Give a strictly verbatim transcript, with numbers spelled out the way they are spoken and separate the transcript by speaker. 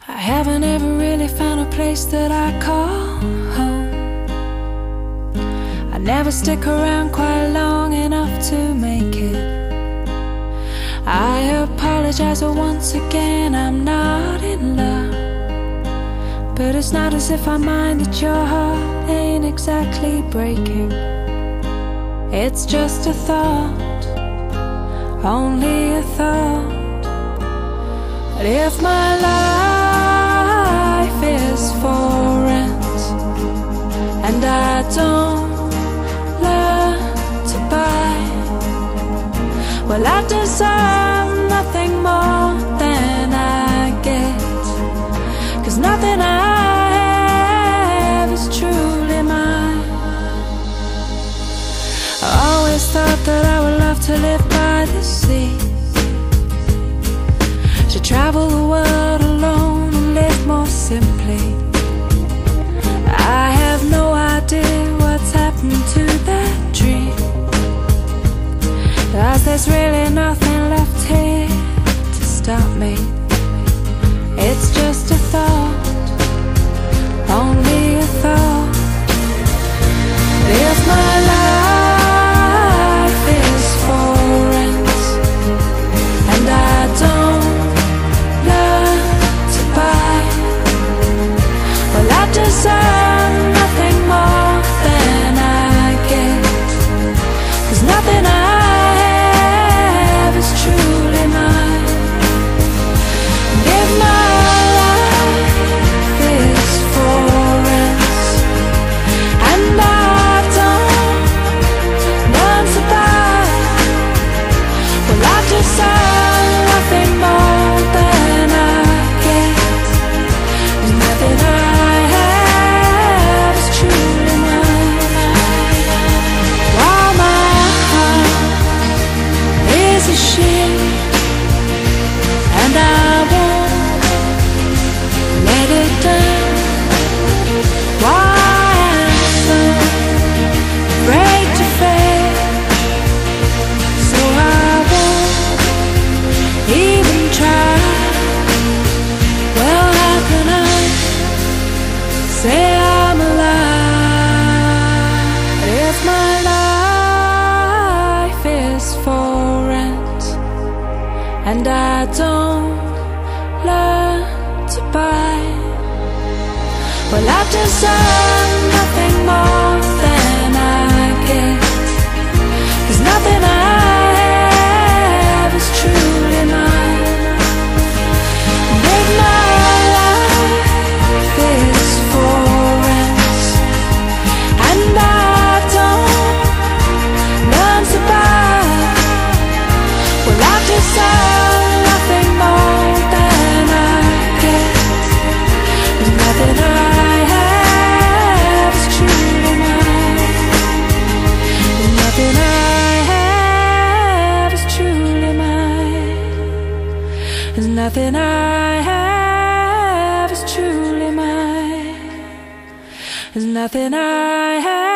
Speaker 1: I haven't ever really found a place that I call home. I never stick around quite long enough to make it. I apologize, but once again I'm not in love. But it's not as if I mind that your heart ain't exactly breaking. It's just a thought, only a thought. But if my life is for rent and I don't learn to buy, well, I deserve nothing more than I get, 'cause nothing I have is truly mine. I always thought that I would love to live by the sea, to travel the world alone and live more simply. I have no idea what's happened to that dream, 'cause there's really nothing left here to stop me. It's just a thought, only a thought. But if my life is for rent and I don't learn to buy, well, I deserve nothing more than I get, 'cause nothing I have is truly mine. And if my life is for rent and I don't learn to buy, well, I deserve nothing more than I get, 'cause nothing I have is truly mine. While my heart is a ship and I won't let it down, why I'm so afraid to fail, so I won't even try. Well, how can I say I'm alive if my life is for rent and I don't learn to buy? Well, I deserve nothing more than I get, 'cause nothing I have is truly mine. And if my life is for rent and I don't learn to buy, well, I deserve nothing more than I get, 'cause nothing I have is truly mine. And nothing I have is truly mine. And nothing I have is truly mine. There's nothing I have